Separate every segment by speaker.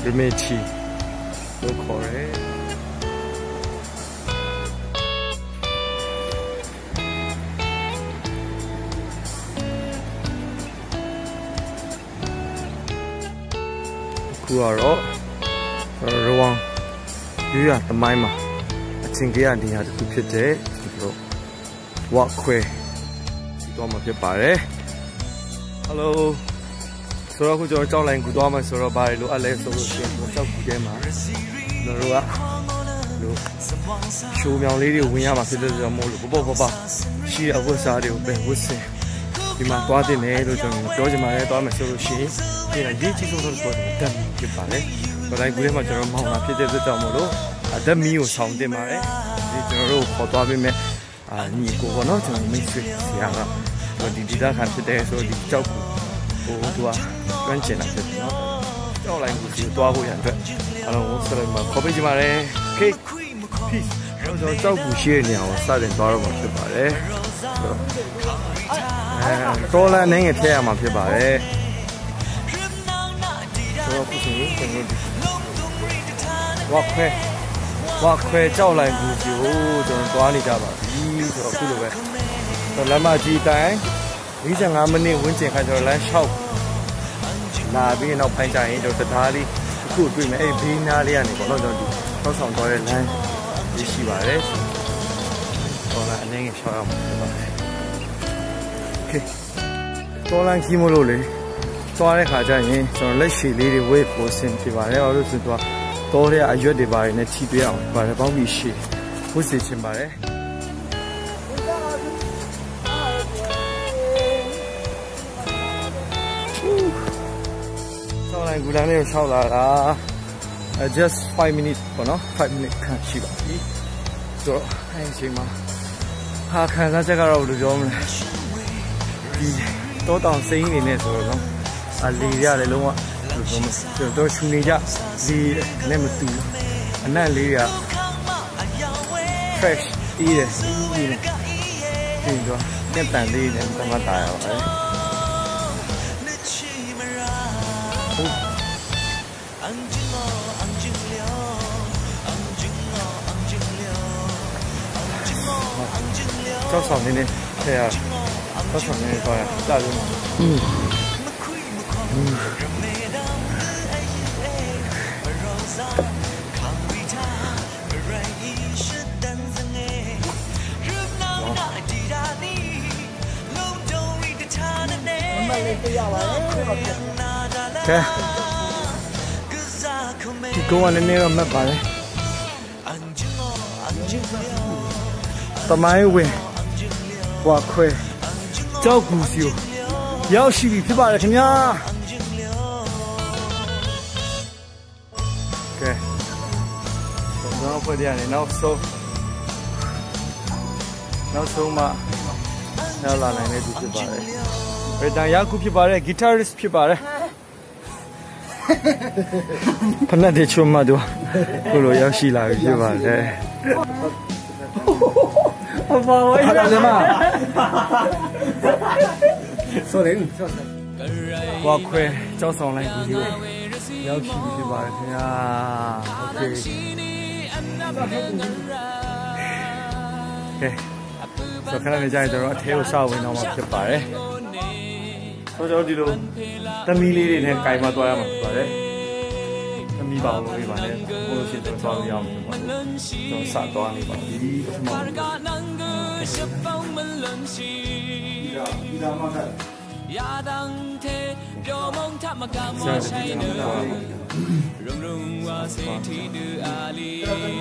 Speaker 1: Remeti လို့ခေါ်တယ်အခုကတော့ရဝမ်ရွေးရသမိုင်းမှာအချင်းကြီးရနေရာတစ်ခုဖြစ်တဲ့ဒီလိုဝါခွဲဒီတော့မှဖြစ်ပါတယ် Hello ဆိုတော့ခုကျွန်တော်ကြောက်လိုင်းကူသွားမှဆိုတော့ဘာလို့အလဲဆိုလို့ရှိရင်ကြောက်ကူထဲမှာကျွန်တော်တို့ကလို့ရှိုးမြောင်လေးတွေဝင်ရမှာဖြစ်တဲ့ကြောင့်မို့လို့ပေါ့ရှိတဲ့အဝတ်စားတွေကိုပဲဝတ်ဆင်ဒီမှာသွားတင်တယ်လို့ကျွန်တော်ပြောချင်ပါတယ်သွားမှဆိုလို့ရှိရင်ဒီကရေးကြီးဆုံးတော့ကိုတတ်ဖြစ်ပါတယ်ဆိုတော့ကူထဲမှာကျွန်တော်မောင်းတာဖြစ်တဲ့အတွက်ကြောင့်မို့လို့ဓာတ်မီးကိုဆောင်တင်ပါတယ်ဒီကျွန်တော်တို့ခေါ်သွားပေးမယ်ညီကိုပေါ့နော်ကျွန်တော်မိတ်ဆွေဆရာကဒီဒေတာခံဖြစ်တဲ့ဆိုဒီကြောက်ကူဟိုသူကကျွမ်းကျင်တာဖြစ်တယ်နော်ကြောက်လိုက်ကူစီသွားဖို့ရအတွက်အားလုံးဆက်လက်မှာခေါ်ပေးကြပါမယ် Okay peace ကျွန်တော်ကြောက်ကူရှိတဲ့နေရာကိုစတင်သွားတော့မှာဖြစ်ပါတယ်တော်လန်နေငယ်ဖျက်ရမှာဖြစ်ပါတယ်ဆိုတော့ခုချိန်ကျွန်တော်ဝါခွဲကြောက်လိုက်ကူစီကိုကျွန်တော်သွားနေကြပါပြီဆိုတော့ခုလိုပဲလမ်းမကြီးတိုင်း45မိနစ်ဝန်းကျင်ခါကျတော့လမ်းလျှောက်လာပြီးနောက်ပိုင်းကျရင်တော့တရားလေးအခုတွေ့မယ်အဲ့ဘေးနားလေးကနေပေါ့နော်ကျွန်တော်ဒီထောက်ဆောင်သွားတဲ့လမ်းကြီးရှိပါတယ်တော်လာအနေငယ်လျှောက်ရမှာဖြစ်ပါတယ် Okay တော်လန်ကြီးမလို့လေသွားတဲ့ခါကျရင်ကျွန်တော်လက်ရှည်လေးတွေဝေးပို့ဆင်ပြပါတယ်ဘာလို့ဆိုတော့တော်တဲ့အရွက်တွေပါတယ်နဲ့ထိပေးအောင်ပါတယ်ပေါင်းပြီးရှည်ဝတ်စီချင်ပါတယ်ဂူလန်လေးကိုရှောက်လာတာ just 5 minutes ပေါ့နော်5 minutes ခန့်ရှိပါပြီဆိုတော့အဲ့ဒီအချိန်မှာဟာခံစားချက်ကတော့ဘယ်လိုပြောမလဲဒီတောတောင်စိမ်းနေနေဆိုတော့လေရတယ်လုံးဝဘယ်လိုပြောမလဲတော့ရှူနေကြဒီနဲ့မတူအနက်လေးက fresh အေးတယ်ဒီတော့တက်တန်လေးနဲ့တမတာရပါတယ်ကြောက်ဆောင်နေနေထဲရကြောက်ဆောင်နေနေသွားရကြာပြီမလေးပြရပါလေကဲဒီကောင်းနေတော့မှတ်ပါလေတမိုင်းဝင်ဝါခွဲကြောက်ကူစီကိုရောက်ရှိပြီဖြစ်ပါတယ်ခင်ဗျာကဲတော့ဖွဲ့ရနေနောက်ဆုံးမှနောက်လာနိုင်တဲ့သူဖြစ်ပါတယ်ဗေဒန်ယာကူဖြစ်ပါတယ် guitarist ဖြစ်ပါတယ်ဖနက်တဲ့ချုံမတို့ကိုလိုရောက်ရှိလာပြီဖြစ်ပါတယ်အမေဝေးတယ်မဆိုရင်ဝါခွဲကြောက်ဆောင်လိုက်ပြီရောက်ရှိပြီဖြစ်ပါတယ်ခင်ဗျာโอเคဆိုခဏနေကြရင်တော့အထဲကိုစဝင်တော့မှာဖြစ်ပါတယ်ဆိုတော့ဒီလိုသမီးလေးတွေနဲ့ကြိုင်မသွားရမှာဖြစ်ပါတယ်သမီးပါအောင်လို့ပြပါနဲ့ဘိုးရှင်တို့သွားလို့ရအောင်ဖြစ်ပါတယ်တော့စသွားနေပါပြီပထမဒီဒါမှကရာတန်သေးပြောမုံထမကမောဆိုင်နေရုံရုံဝါစေတီဒူအာလီ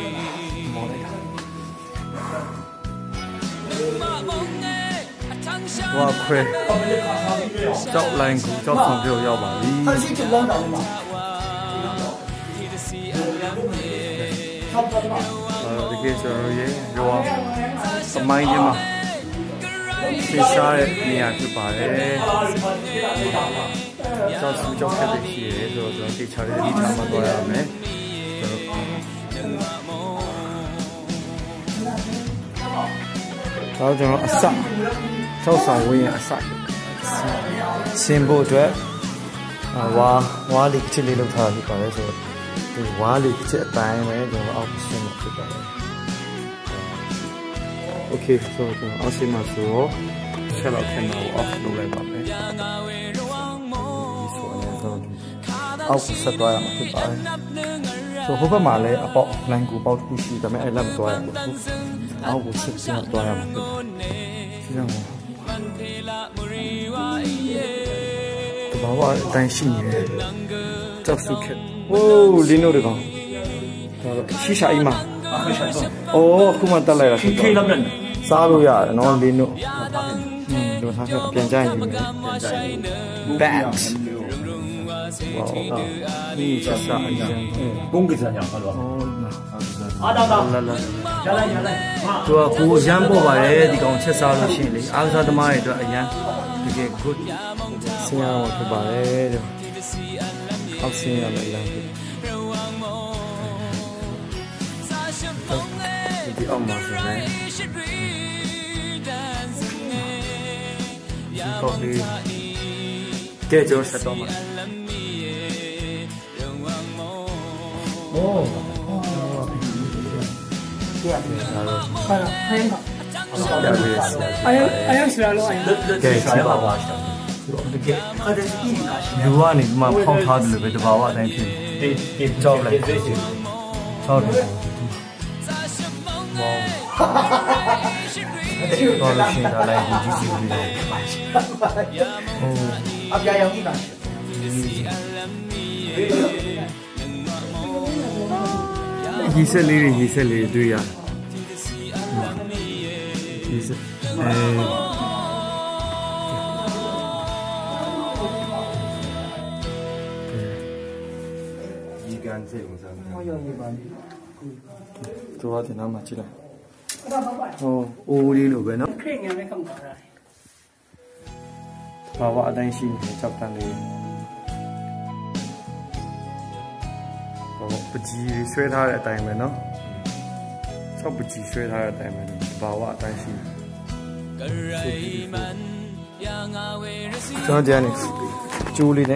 Speaker 1: ဝါခွဲကြောက်လိုင်းကိုကြောက်ဆောင်ပြောရောက်ပါပြီဒီကေဆိုရဲရောစမိုင်းကြီးမှာသိစားတဲ့နေရာဖြစ်ပါတယ်ကြောက်ခက်တဲ့ရှိရဲဆိုတော့သိချတဲ့ဒီချာမှာတော့ရမယ်တော့ကျွန်တော်အစထောက်ဆောင်ဝင်အစဆင်ဖို့အတွက်ဝါလေးချစ်လေးလောက်ထားဖြစ်ပါတယ်ဆိုတော့ဒီဝါလေးချစ်အတိုင်းပဲကျွန်တော်အောက်ဆင်းမှာဖြစ်ပါတယ်โอเคဆိုတော့အောက်ဆင်းမှာဆိုတော့ဆက်တော့ခင်ဗျာကို off လုပ်လိုက်ပါမယ်ဒီဆိုရင်တော့အောက်ဆက်သွားရမှာဖြစ်ပါတယ်ဆိုဟိုဘက်မှာလည်းအပေါက်လိုင်းကူပေါက်တစ်ခုရှိဒါပေမဲ့အဲ့လက်မသွားရဘူးအောက်ကိုဆက်ဆက်သွားရမှာဖြစ်ဒီတော့ဘာဝအတိုင်းရှိနေတယ်ကြောက်စုခက်โอ้လင်းတို့ကောင်ဒါတော့ရှိရှာအိမ်မှာအော်ခုမှတက်လိုက်တာခေးလောက်နဲ့စားလို့ရတယ်နော်လင်းတို့ဒီမှာထားပြန်ကြရင်ယူမယ်bad 哇，你这啥呀？公给咱讲好了。哦，当，来，就古人不话嘞，你讲吃啥都行嘞，阿啥他妈的都一样，这个 good。新疆我去吧嘞，就，好新疆的了。这奥马是嘞。ကော်ဖီကဲကျွန်တော်ဆက်တော့မှာโอ้
Speaker 2: 哎呀，是了，
Speaker 1: ကဲဆက်ပါပါလူကနေဒီမှာဖောက်ထားတယ်လို့ပဲတဘာဝအတိုင်းဖြစ်နေကြောက်လိုက်ကြောက်တယ်မောင်းတော်လို့ရှိရင်ဒါလည်းဒီကြီးစီပြီးတော့
Speaker 2: 阿边有一个。
Speaker 1: ရေစက်လေးတွေတွေ့ရရေစက်ဒီကန်စေဦးစား
Speaker 2: 我有一个。
Speaker 1: တို့ကဒီနားမှာကြည့်လိုက်ဟိုအိုးလေးလိုပဲနော်
Speaker 2: ခေငယ်လေးကောင်တာ
Speaker 1: ဘာဝအတိုင်းရှိနေကြောက်တန်းလေးပကြီးဆွဲထားတဲ့အတိုင်းပဲเนาะချောက်ပကြီးဆွဲထားတဲ့အတိုင်းပဲဘာဝအတိုင်းရှိကျွန်တော်ကြမ်းနေကျိုးလေးနဲ့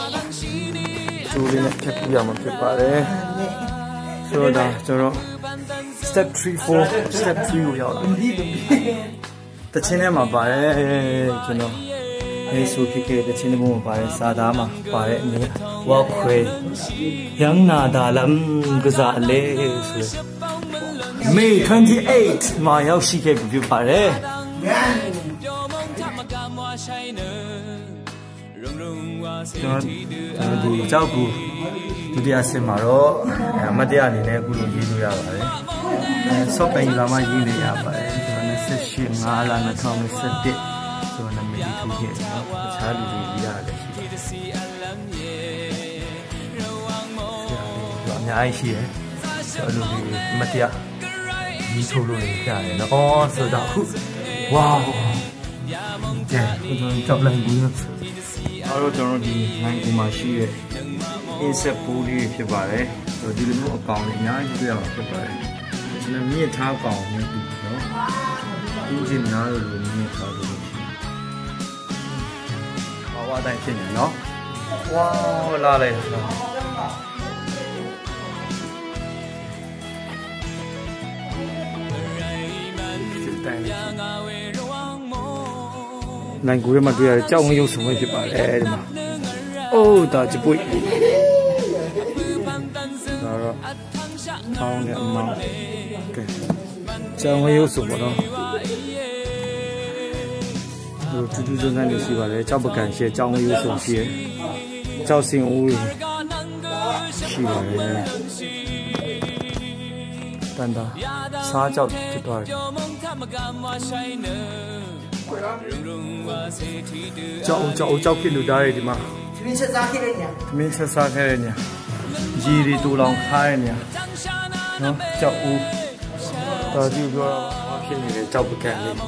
Speaker 1: ဖြတ်ပြရမှာဖြစ်ပါတယ်ဆိုတော့ကျွန်တော် step 3 ကိုရောက်လာတချင်းထဲမှာပါတယ်ကျွန်တော်အဲဆိုဖြစ်ခဲ့တဲ့ချင်းဘုံမှာပါတယ်စာသားမှာပါတယ်အနေဝါခွေယန်းနာဒါလမ်ကစားလေဆိုမေ28မှာရောက်ရှိခဲ့ပြီဖြစ်ပါတယ်ကျွန်တော်ဒီကြောက်ကူဒုတိယဆင်မှာတော့အမတ်တရားအနေနဲ့အခုလိုရေးလို့ရပါတယ်ဆော့ပင်လာမှရေးနေရပါတယ်ကျွန်တော်28 5 2021ဆိုတော့နာမည်ဒီထုတ်ခဲ့တယ်တခြားလူတွေရေးရတယ်ရှိတယ်အများကြီးရှိတယ်ဆိုတော့လူတွေမတရားရေးထုတ်လို့ရတယ်နော်ဆိုတော့ခုဝေါကဲကျွန်တော်ကြောက်လိုက်ဘူးအားတော့ကျွန်တော်ဒီနိုင်ကူမှာရှိတဲ့ insect ပိုးလေးဖြစ်ပါတယ်ဆိုတော့ဒီလိုမျိုးအကောင်လေးအများကြီးတွေ့ရမှာဖြစ်ပါတယ်ကျွန်တော်မြင့်ထားကောင်မျိုးတူနော်အင်းဂျင်များလို့မြင့်ထားလို့ဘာဝအတိုင်းဖြစ်နေနော်ဝါးလာလိုက်နိုင်ကူထဲမှာတွေ့ရတဲ့ကြောက်ငရုတ်ဆုံပဲဖြစ်ပါတယ်ဒီမှာအိုးဒါကြပွေဒါတော့ထောင်းတဲ့အမောင်းကဲကြောက်ငရုတ်ဆုံပေါ့နော်ဒီတူးစုံစမ်းနေရှိပါတယ်ကြောက်ပကံရှိကြောက်ငရုတ်ဆုံရှိကြောက်စင်အိုးရှိပါတယ်တန်တာစားကြောက်ဖြစ်သွားတယ်ကြောက်ဖြစ်လို့တားတယ်ဒီမှာ
Speaker 2: သမင်းချက်စားခဲ့တဲ့
Speaker 1: ညရေတွေတူလောင်ခါတဲ့ညနော်ကြောက်ဦးတော်ကြည့်ပြောတော့ဖြစ်နေတဲ့ကြောက်ပကံလေး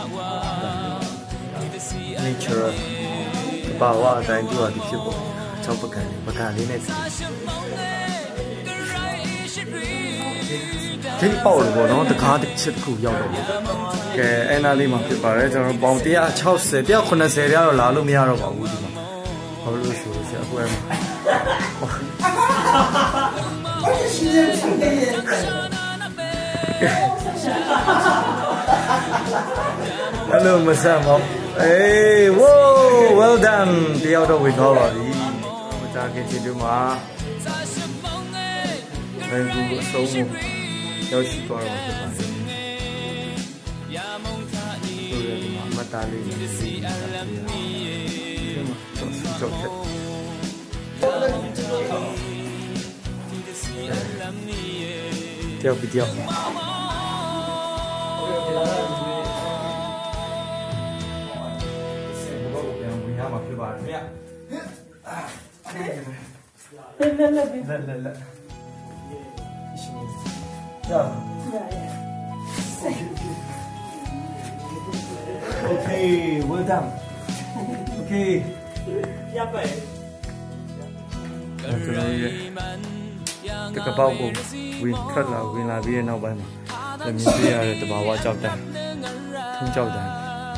Speaker 1: nature ဘာဝအတိုင်းပြောတာဖြစ်ပေါ်ကြောက်ပကံလေးနဲ့ဒီပေါ့လို့ပေါ့နော်တကားတစ်ချက်တစ်ခုရောက်တော့ကဲအဲ့နာလေးမှာဖြစ်ပါတယ်ကျွန်တော်ပေါင်160 190တော့လာလို့မရတော့ပါဘူးဒီမှာ好热死我，下回嘛。Hello, Masamo. Hey, whoa, well done. The outer with all of these. We're talking to you, Ma. Then we go so much. You'll see for us. Matali. Theo video. Okay, well done. Okay. Cái bao gồm win khất là win là bia nào vậy mà làm như bia từ bảo qua chào đàn thông chào đàn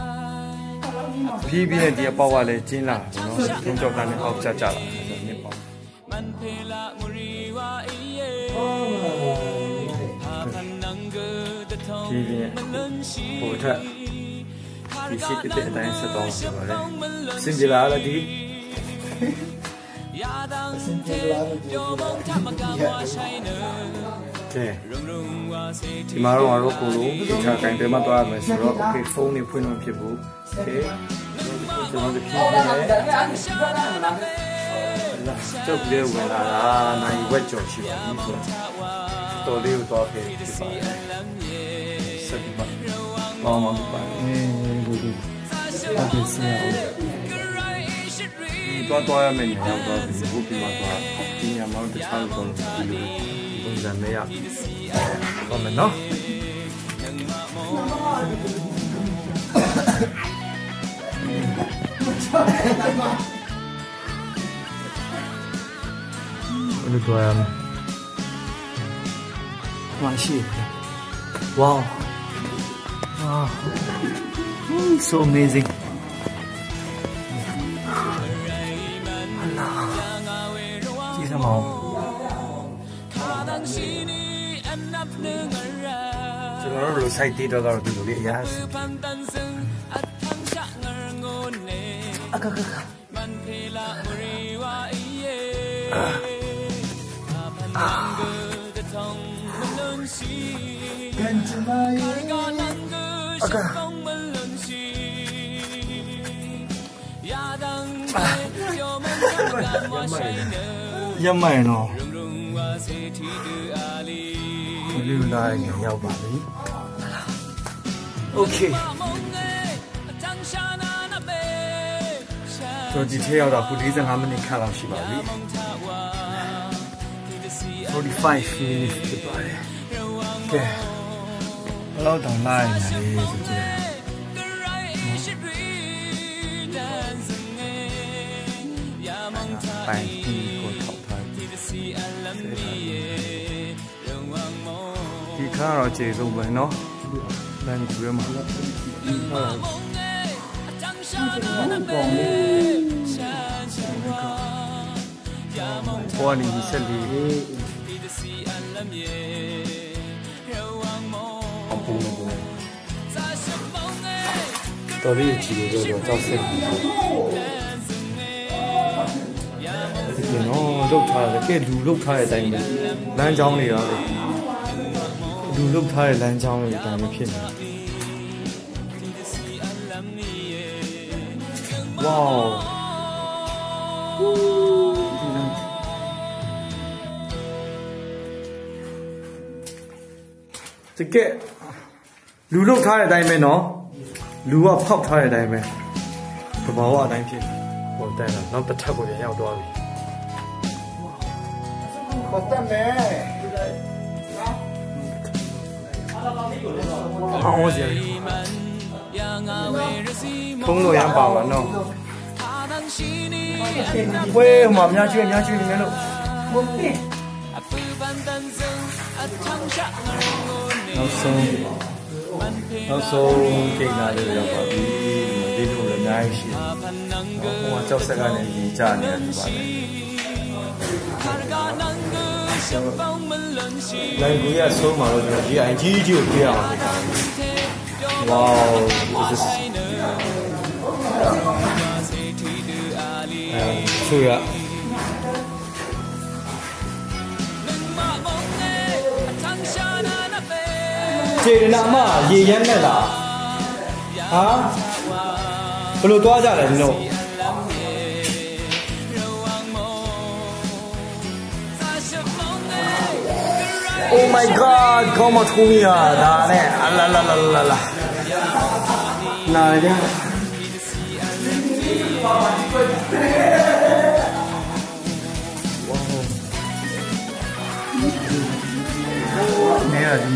Speaker 1: bia bia thì bao qua lấy chín là nó thông chào đàn học chả chả là nên bảo bia bia bổ trợ thì sẽ cái tệ tay sẽ to rồi đấy xin gì là đi Okay. Tomorrow I will go to the demo to have a okay phone if we don't people. Okay. So the people there when I wet your ship. To live to okay. Tôi mình theo tôi thì cũng bị mà tôi đi nhà máu từ sau còn đi cũng dần đấy ạ còn mình nó được rồi quá shit wow wow so amazing cho nó rồi say tí đó rồi từ lưỡi giá dâm mày nó lưu lại nhau bà ấy ok tôi chỉ theo đó phụ lý rằng hắn mình khá là xí bà ấy 45 minutes to buy ok lâu đồng lại này rồi chứ bài thì còn thọc thôi thì khá là chế dùng với nó đang cười mà qua đi sẽ đi tôi đi chỉ được rồi tao xem cái nó lúc thay cái đủ lúc thay đánh mình lan trong này rồi đủ lúc thay lan trong này đánh mình wow cái đủ lúc thay đánh mình nó đủ à phọc thay đánh mình tôi bảo à đánh mình một tay là nó tất của nhau đôi không gì không nổi ăn bảo mà nó quê mà nha chuyện nghe đâu nó sâu cái là được rồi လေးတို့လည်းအများကြီးရှိတယ်ဟိုကကြောက်ဆက်ကနေရေကျနေတယ်ဒီပါလေလိုက်ကိုရဆုံးမှာတော့ကျွန်တော်ဒီအကြီးကြီးကိုပြရအောင်ဝေါ this ဆူရကျေရနာမရေရမ်းနဲ့လားဟာဘယ်လိုသွားကြလဲဒီလို Oh my god ကောင်းမထုံးရဒါနဲ့အလာလာလာလာလာနားရနေရတယ်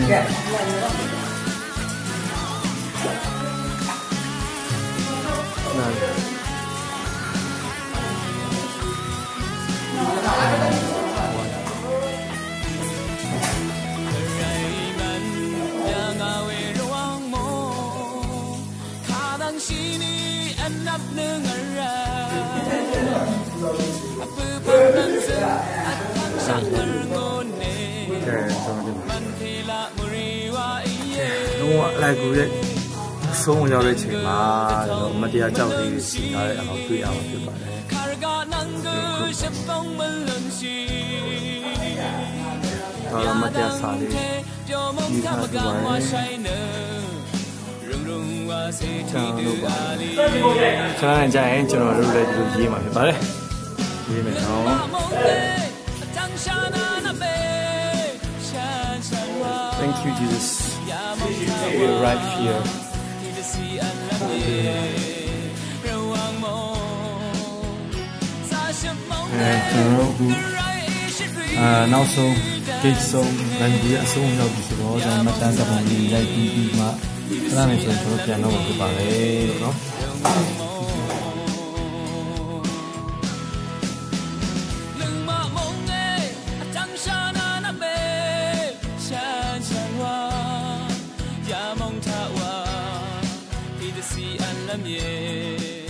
Speaker 1: လိုက်ကူရဲ့အဆုံးရောက်တဲ့ချိန်မှာတော့မတရားကြောက်လေးစီထားတဲ့အအောင်တွေ့ရမှာဖြစ်ပါတယ်တော့မတရားစားလေးဒီခါဒီပါချာလို့ပါခဏကြာရင်ကျွန်တော်တို့လည်းဒီလိုရေးမှာဖြစ်ပါတယ်ရေးမယ်နော် Thank you Jesus we're right here နောက်ဆုံး gate ဆုံးဗန်ဒီအဆုံးရောက်ပြီဆိုတော့ကျွန်တော်မတန်းတပုံလေးရိုက်ပြီးမှအဲ့ဒါနဲ့ဆိုကျွန်တော်ပြန်တော့ဖြစ်ပါလေလို့နော်梦他哇，你的西安了面。